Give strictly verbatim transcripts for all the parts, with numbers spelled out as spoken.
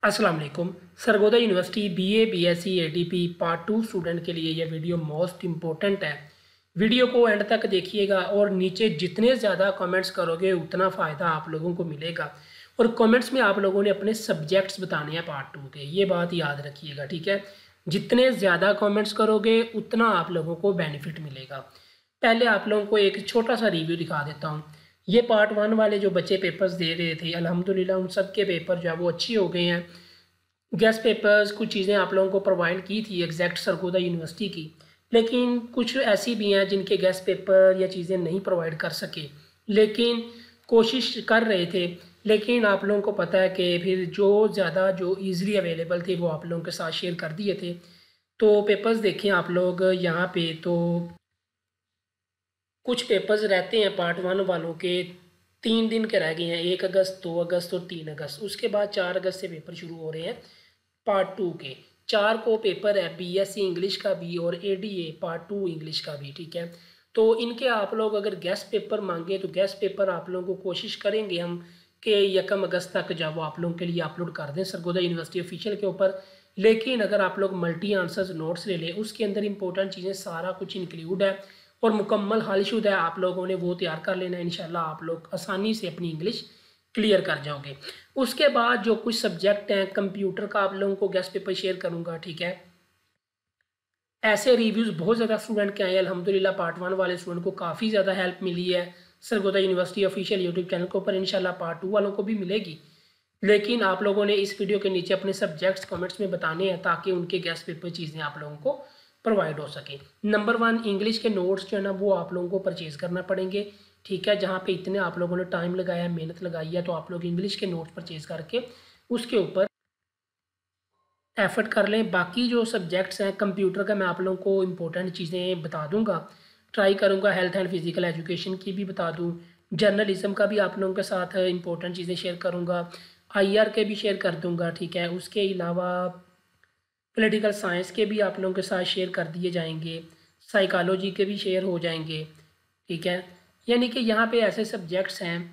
अस्सलाम वालेकुम। Sargodha university BA, BSc, ADP part two student के लिए ये वीडियो मोस्ट इम्पोर्टेंट है। वीडियो को एंड तक देखिएगा और नीचे जितने ज़्यादा कमेंट्स करोगे उतना फ़ायदा आप लोगों को मिलेगा। और कमेंट्स में आप लोगों ने अपने सब्जेक्ट्स बताने हैं पार्ट टू के, ये बात याद रखिएगा, ठीक है। जितने ज़्यादा कमेंट्स करोगे उतना आप लोगों को बेनिफिट मिलेगा। पहले आप लोगों को एक छोटा सा रिव्यू दिखा देता हूँ। ये पार्ट वन वाले जो बच्चे पेपर्स दे रहे थे, अल्हम्दुलिल्लाह उन सब के पेपर जो है वो अच्छे हो गए हैं। गेस्ट पेपर्स कुछ चीज़ें आप लोगों को प्रोवाइड की थी एग्जैक्ट सरगोदा यूनिवर्सिटी की, लेकिन कुछ ऐसी भी हैं जिनके गेस्ट पेपर या चीज़ें नहीं प्रोवाइड कर सके, लेकिन कोशिश कर रहे थे। लेकिन आप लोगों को पता है कि फिर जो ज़्यादा जो ईज़िली अवेलेबल थे वो आप लोगों के साथ शेयर कर दिए थे। तो पेपर्स देखें आप लोग यहाँ पे, तो कुछ पेपर्स रहते हैं पार्ट वन वालों के, तीन दिन के रह गए हैं, एक अगस्त, दो अगस्त और तीन अगस्त। उसके बाद चार अगस्त से पेपर शुरू हो रहे हैं पार्ट टू के। चार को पेपर है बीएससी इंग्लिश का भी और एडीए पार्ट टू इंग्लिश का भी, ठीक है। तो इनके आप लोग अगर गेस्ट पेपर मांगे तो गेस्ट पेपर आप लोगों को कोशिश करेंगे हम कि यकम अगस्त तक जब वो आप लोगों के लिए अपलोड कर दें सरगोदा यूनिवर्सिटी ऑफिशियल के ऊपर। लेकिन अगर आप लोग मल्टी आंसर्स नोट्स ले लें, उसके अंदर इंपॉर्टेंट चीज़ें सारा कुछ इंक्लूड है और मुकम्मल हलशुदा है, आप लोगों ने वो तैयार कर लेना है। इंशाल्लाह आप लोग आसानी से अपनी इंग्लिश क्लियर कर जाओगे। उसके बाद जो कुछ सब्जेक्ट हैं, कंप्यूटर का आप लोगों को गेस्ट पेपर शेयर करूंगा, ठीक है। ऐसे रिव्यूज़ बहुत ज़्यादा स्टूडेंट के आए, अल्हम्दुलिल्लाह पार्ट वन वाले स्टूडेंट को काफ़ी ज़्यादा हेल्प मिली है Sargodha university official YouTube channel के ऊपर। इंशाल्लाह पार्ट टू वालों को भी मिलेगी। लेकिन आप लोगों ने इस वीडियो के नीचे अपने सब्जेक्ट्स कमेंट्स में बताने हैं ताकि उनके गेस्ट पेपर चीज़ें आप लोगों को प्रोवाइड हो सके। नंबर वन, इंग्लिश के नोट्स जो है ना वो आप लोगों को परचेज़ करना पड़ेंगे, ठीक है। जहाँ पे इतने आप लोगों ने टाइम लगाया है, मेहनत लगाई है, तो आप लोग इंग्लिश के नोट्स परचेज़ करके उसके ऊपर एफर्ट कर लें। बाकी जो सब्जेक्ट्स हैं, कंप्यूटर का मैं आप लोगों को इम्पोर्टेंट चीज़ें बता दूंगा, ट्राई करूंगा हेल्थ एंड फिजिकल एजुकेशन की भी बता दूं, जर्नलिज्म का भी आप लोगों के साथ इंपॉर्टेंट चीज़ें शेयर करूंगा, आईआर के भी शेयर कर दूंगा, ठीक है। उसके अलावा पॉलिटिकल साइंस के भी आप लोगों के साथ शेयर कर दिए जाएंगे, साइकोलॉजी के भी शेयर हो जाएंगे, ठीक है। यानी कि यहाँ पे ऐसे सब्जेक्ट्स हैं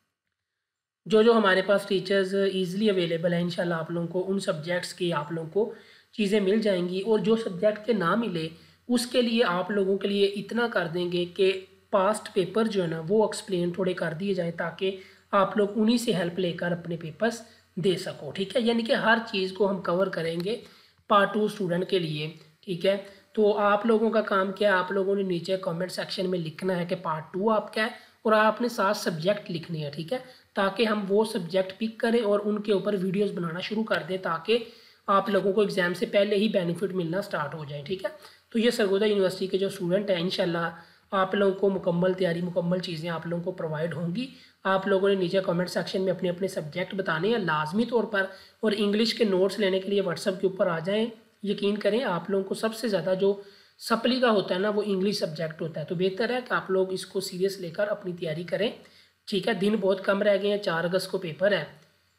जो जो हमारे पास टीचर्स इजीली अवेलेबल हैं। इंशाल्लाह आप लोगों को उन सब्जेक्ट्स की आप लोगों को चीज़ें मिल जाएंगी। और जो सब्जेक्ट के ना मिले उसके लिए आप लोगों के लिए इतना कर देंगे कि पास्ट पेपर जो है ना वो एक्सप्लेन थोड़े कर दिए जाएँ ताकि आप लोग उन्हीं से हेल्प लेकर अपने पेपर्स दे सको, ठीक है। यानी कि हर चीज़ को हम कवर करेंगे पार्ट टू स्टूडेंट के लिए, ठीक है। तो आप लोगों का काम क्या है, आप लोगों ने नीचे कमेंट सेक्शन में लिखना है कि पार्ट टू आपका है और आपने सात सब्जेक्ट लिखने हैं, ठीक है, ताकि हम वो सब्जेक्ट पिक करें और उनके ऊपर वीडियोस बनाना शुरू कर दें ताकि आप लोगों को एग्ज़ाम से पहले ही बेनिफिट मिलना स्टार्ट हो जाए, ठीक है। तो ये सरगोदा यूनिवर्सिटी के जो स्टूडेंट हैं, इंशाल्लाह आप लोगों को मुकम्मल तैयारी, मुकम्मल चीज़ें आप लोगों को प्रोवाइड होंगी। आप लोगों ने नीचे कमेंट सेक्शन में अपने अपने सब्जेक्ट बताने हैं लाजमी तौर पर। और इंग्लिश के नोट्स लेने के लिए व्हाट्सएप के ऊपर आ जाएँ। यकीन करें आप लोगों को सबसे ज़्यादा जो सप्ली का होता है ना वो इंग्लिश सब्जेक्ट होता है, तो बेहतर है कि आप लोग इसको सीरियस लेकर अपनी तैयारी करें, ठीक है। दिन बहुत कम रह गए हैं, चार अगस्त को पेपर है।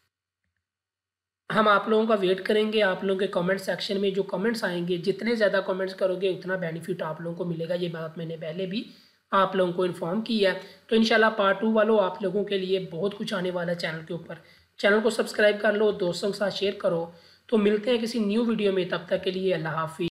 हम आप लोगों का वेट करेंगे। आप लोगों के कमेंट सेक्शन में जो कमेंट्स आएंगे, जितने ज़्यादा कमेंट्स करोगे उतना बेनिफिट आप लोगों को मिलेगा। ये बात मैंने पहले भी आप लोगों को इन्फॉर्म की है। तो इंशाल्लाह पार्ट टू वालों आप लोगों के लिए बहुत कुछ आने वाला है चैनल के ऊपर। चैनल को सब्सक्राइब कर लो, दोस्तों के साथ शेयर करो। तो मिलते हैं किसी न्यू वीडियो में, तब तक के लिए अल्लाह हाफिज़।